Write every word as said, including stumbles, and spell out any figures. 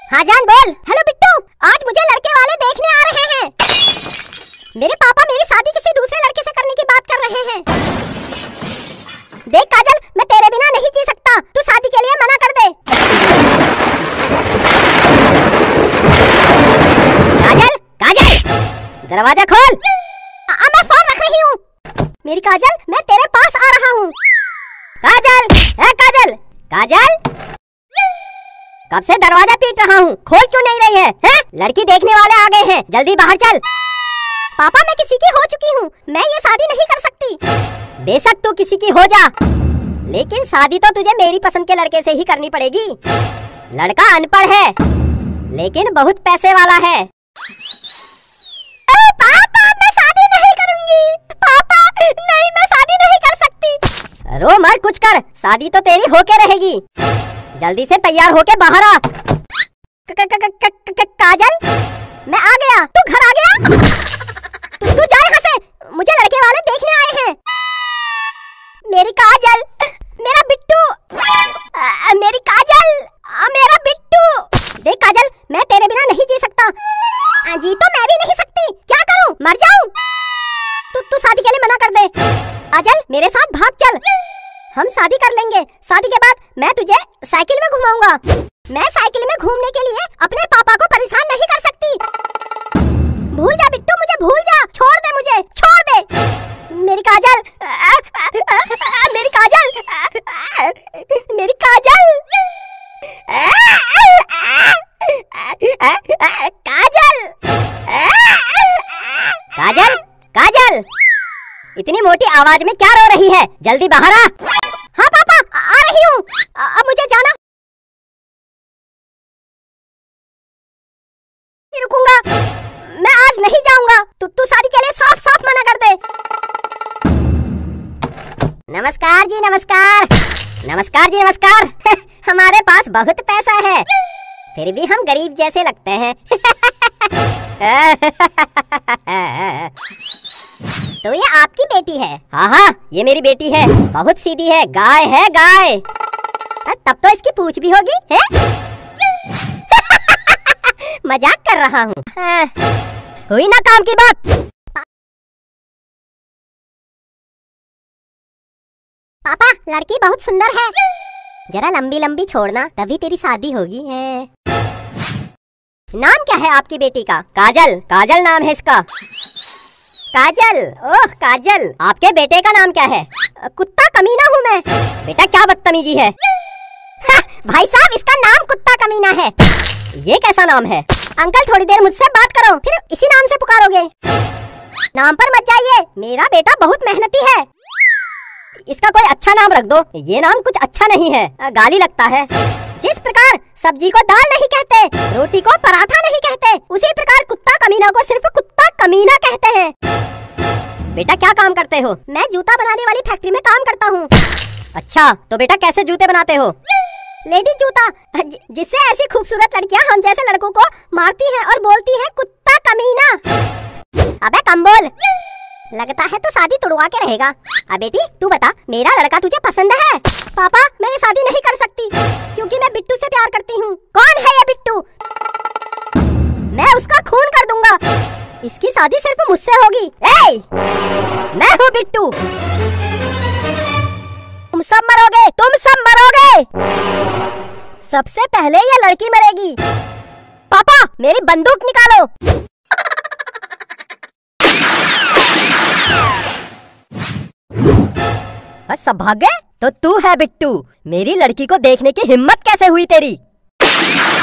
हाँ जान बोल। हेलो बिट्टू, आज मुझे लड़के वाले देखने आ रहे हैं। मेरे पापा मेरी शादी किसी दूसरे लड़के से करने की बात कर रहे हैं। देख काजल, मैं तेरे बिना नहीं जी सकता, तू शादी के लिए मना कर दे। काजल, काजल, दरवाजा खोल। आ, मैं फोन रख रही हूँ। मेरी काजल, मैं तेरे पास आ रहा हूँ। काजल, है काजल, काजल, कब से दरवाजा पीट रहा हूँ, खोल क्यों नहीं रही है, है? लड़की देखने वाले आ गए हैं, जल्दी बाहर चल। पापा मैं किसी की हो चुकी हूँ, मैं ये शादी नहीं कर सकती। बेशक तू किसी की हो जा, लेकिन शादी तो तुझे मेरी पसंद के लड़के से ही करनी पड़ेगी। लड़का अनपढ़ है, लेकिन बहुत पैसे वाला है। पापा मैं शादी नहीं करूंगी। पापा नहीं, मैं शादी नहीं कर सकती। रो मत, कुछ कर, शादी तो तेरी होके रहेगी। जल्दी से तैयार होके बाहर आ। क क क क क काजल, मैं आ गया, तू घर आ गया? तू तू जा यहाँ से, मुझे लड़के वाले देखने आए हैं। मेरी काजल, मेरा बिट्टू, आ, मेरी काजल, आ, मेरा बिट्टू। देख काजल, मैं तेरे बिना नहीं जी सकता। आ, जी तो मैं भी नहीं सकती, क्या करूं, मर जाऊं? तू तू शादी के लिए मना कर दे। काजल मेरे साथ भाग चल, हम शादी कर लेंगे। शादी के बाद मैं तुझे साइकिल में घुमाऊंगा। मैं साइकिल में घूमने के लिए अपने पापा को परेशान नहीं कर सकती। भूल जा बिट्टू, मुझे भूल जा, छोड़ दे मुझे, छोड़ दे। मेरी काजल, आ, आ, आ, आ, मेरी काजल, आ, आ, मेरी काजल, आ, आ, आ, आ, काजल, आ, आ, काजल, काजल, इतनी मोटी आवाज में क्या रो रही है, जल्दी बाहर आ। हाँ पापा आ रही हूँ, अब मुझे जाना। रुकूंगा, मैं आज नहीं जाऊंगा। तू तू शादी के लिए साफ साफ मना कर दे। नमस्कार जी, नमस्कार, नमस्कार जी, नमस्कार। हमारे पास बहुत पैसा है, फिर भी हम गरीब जैसे लगते हैं। तो ये आपकी बेटी है? हाँ हाँ, ये मेरी बेटी है, बहुत सीधी है, गाय है गाय। तब तो इसकी पूंछ भी होगी, है? मजाक कर रहा हूँ। हाँ, हुई ना काम की बात। पापा लड़की बहुत सुंदर है, जरा लंबी लंबी छोड़ना, तभी तेरी शादी होगी। है नाम क्या है आपकी बेटी का? काजल, काजल नाम है इसका। काजल, ओह काजल, आपके बेटे का नाम क्या है? कुत्ता कमीना हूँ मैं। बेटा क्या बदतमीजी है। हा, भाई साहब इसका नाम कुत्ता कमीना है। ये कैसा नाम है? अंकल थोड़ी देर मुझसे बात करो, फिर इसी नाम से पुकारोगे। नाम पर मत जाइए, मेरा बेटा बहुत मेहनती है। इसका कोई अच्छा नाम रख दो, ये नाम कुछ अच्छा नहीं है, गाली लगता है। जिस प्रकार सब्जी को दाल नहीं कहते, रोटी को पराठा नहीं कहते, उसी प्रकार कुत्ता कमीना को सिर्फ कुत्ता कमीना कहते हैं। बेटा क्या काम करते हो? मैं जूता बनाने वाली फैक्ट्री में काम करता हूँ। अच्छा, तो बेटा कैसे जूते बनाते हो? लेडी जूता, जिससे ऐसी खूबसूरत लड़कियाँ हम जैसे लड़कों को मारती हैं और बोलती हैं कुत्ता कमीना। अबे कम बोल, लगता है तो शादी तुड़वा के रहेगा। अब बेटी तू बता, मेरा लड़का तुझे पसंद है? पापा मैं ये शादी नहीं कर सकती, क्योंकि मैं बिट्टू से प्यार करती हूँ। कौन है ये बिट्टू? मैं उसका खून कर दूंगा, इसकी शादी सिर्फ मुझसे होगी। ए, मैं हूँ बिट्टू, तुम सब मरोगे, तुम सब मरोगे। सबसे पहले ये लड़की मरेगी। पापा मेरी बंदूक निकालो। सब भाग गए? तो तू है बिट्टू, मेरी लड़की को देखने की हिम्मत कैसे हुई तेरी?